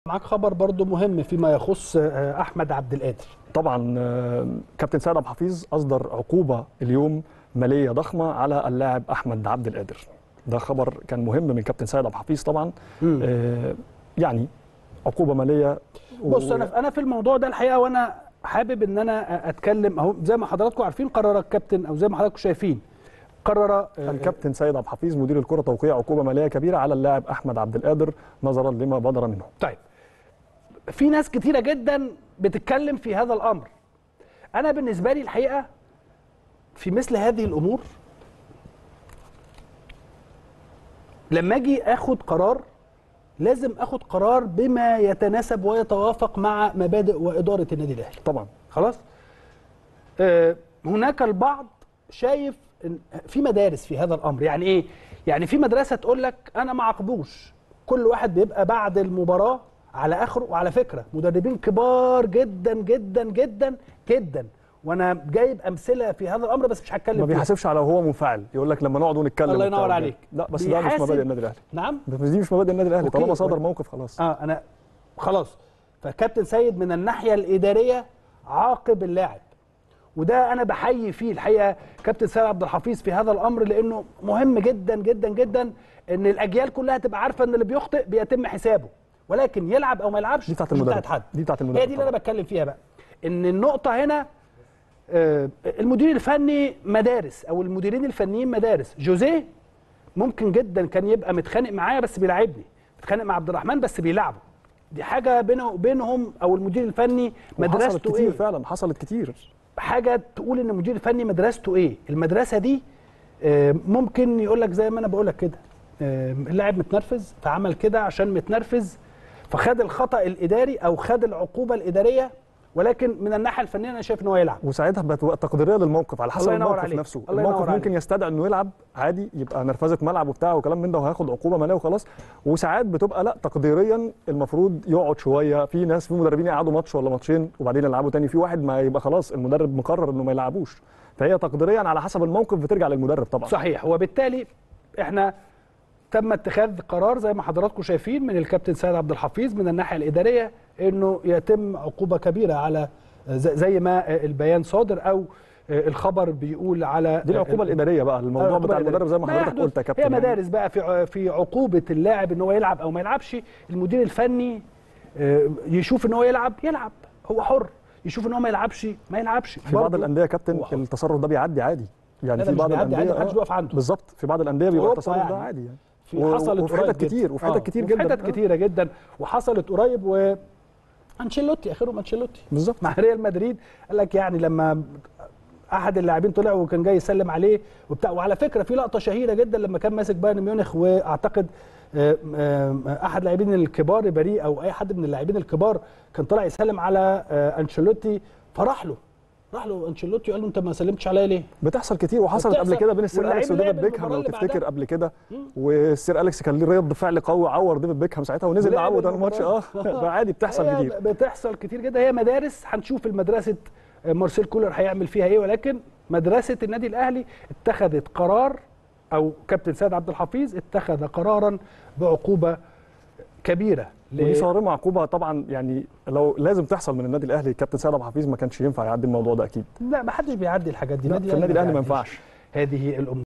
معاك خبر برضو مهم فيما يخص احمد عبد القادر. طبعا كابتن سيد عبد الحفيظ اصدر عقوبه اليوم ماليه ضخمه على اللاعب احمد عبد القادر. ده خبر كان مهم من كابتن سيد عبد الحفيظ طبعا. يعني عقوبه ماليه. بص انا في الموضوع ده الحقيقه، وانا حابب ان انا اتكلم اهو. زي ما حضراتكم عارفين قرر الكابتن، او زي ما حضراتكم شايفين قرر الكابتن سيد عبد الحفيظ مدير الكره توقيع عقوبه ماليه كبيره على اللاعب احمد عبد القادر نظرا لما بدر منه. طيب، في ناس كتيره جدا بتتكلم في هذا الامر. انا بالنسبه لي الحقيقه في مثل هذه الامور لما اجي اخد قرار لازم اخد قرار بما يتناسب ويتوافق مع مبادئ واداره النادي الاهلي. طبعا خلاص. هناك البعض شايف إن في مدارس في هذا الامر. يعني ايه؟ يعني في مدرسه تقول لك انا ما عاقبوش، كل واحد بيبقى بعد المباراه على اخره. وعلى فكره مدربين كبار جدا جدا جدا جدا، وانا جايب امثله في هذا الامر بس مش هتكلم ما بيحاسبش على هو منفعل، يقول لك لما نقعد ونتكلم. الله ينور عليك. لا بس ده مش مبادئ النادي الاهلي. نعم، بس دي مش مبادئ النادي الاهلي. طالما صدر موقف خلاص. انا خلاص. فكابتن سيد من الناحيه الاداريه عاقب اللاعب، وده انا بحيي فيه الحقيقه كابتن سيد عبد الحفيظ في هذا الامر، لانه مهم جدا جدا جدا ان الاجيال كلها تبقى عارفه ان اللي بيخطئ بيتم حسابه، ولكن يلعب او ما يلعبش دي بتاعت المدرب. دي بتاعت المدرب. هي دي اللي انا بتكلم فيها بقى. ان النقطه هنا المدير الفني مدارس، او المديرين الفنيين مدارس. جوزيه ممكن جدا كان يبقى متخانق معايا بس بيلاعبني، متخانق مع عبد الرحمن بس بيلعبه. دي حاجه بينه وبينهم، او المدير الفني مدرسته حصلت كتير ايه. فعلا حصلت كتير. حاجه تقول ان المدير الفني مدرسته ايه. المدرسه دي ممكن يقول لك زي ما انا بقول لك كده، اللاعب متنرفز فعمل كده عشان متنرفز، فخد الخطا الاداري او خد العقوبه الاداريه، ولكن من الناحيه الفنيه انا شايف ان هو يلعب. وساعتها بتبقى تقديريه للموقف على حسب الموقف نفسه. الموقف ممكن يستدعي انه يلعب عادي، يبقى نرفزه ملعب وبتاع وكلام من ده وهياخد عقوبه ماليه وخلاص. وساعات بتبقى لا، تقديريا المفروض يقعد شويه. في ناس، في مدربين يقعدوا ماتش ولا ماتشين وبعدين يلعبوا تاني، في واحد ما يبقى خلاص المدرب مقرر انه ما يلعبوش. فهي تقديريا على حسب الموقف بترجع للمدرب طبعا. صحيح. وبالتالي احنا تم اتخاذ قرار زي ما حضراتكم شايفين من الكابتن سيد عبد الحفيظ من الناحيه الاداريه انه يتم عقوبه كبيره على زي ما البيان صادر او الخبر بيقول على دي العقوبه الاداريه بقى. الموضوع بتاع المدرب زي ما حضرتك قلت يا كابتن، هي مدارس بقى في عقوبه اللاعب ان هو يلعب او ما يلعبش. المدير الفني يشوف ان هو يلعب، هو حر. يشوف ان هو ما يلعبش، ما يلعبش. في بعض الانديه يا كابتن التصرف ده بيعدي عادي. يعني في بعض الانديه محدش بيقف عنده. بالظبط، في بعض الانديه بيبقى التصرف ده عادي يعني. حصلت وفي حتت كتير، وفي حتت كتير جدا. حتت كتيره جدا وحصلت قريب. وانشيلوتي اخرهم انشيلوتي بالظبط مع ريال مدريد قال لك يعني لما احد اللاعبين طلع وكان جاي يسلم عليه وبتاع. وعلى فكره في لقطه شهيره جدا لما كان ماسك بايرن ميونخ، واعتقد احد اللاعبين الكبار بريء او اي حد من اللاعبين الكبار كان طلع يسلم على انشيلوتي، فراح له انشيلوتي وقال له انت ما سلمتش عليا ليه؟ بتحصل كتير. وحصلت قبل كده بين السير اليكس وديفيد بيكهام لو تفتكر قبل كده. والسير اليكس كان ليه رد فعل قوي، عور ديفيد بيكهام ساعتها ونزل لعبه ده الماتش. عادي بتحصل كتير. بتحصل كتير جدا. هي مدارس. هنشوف المدرسه مارسيل كولر هيعمل فيها ايه، ولكن مدرسه النادي الاهلي اتخذت قرار، او كابتن سيد عبد الحفيظ اتخذ قرارا بعقوبه كبيره. ودي صارمه عقوبه طبعا، يعني لو لازم تحصل من النادي الاهلي. كابتن سيد عبد الحفيظ ما كانش ينفع يعدي الموضوع ده اكيد. لا، ما حدش بيعدي الحاجات دي. في النادي الاهلي ما ينفعش هذه الامور.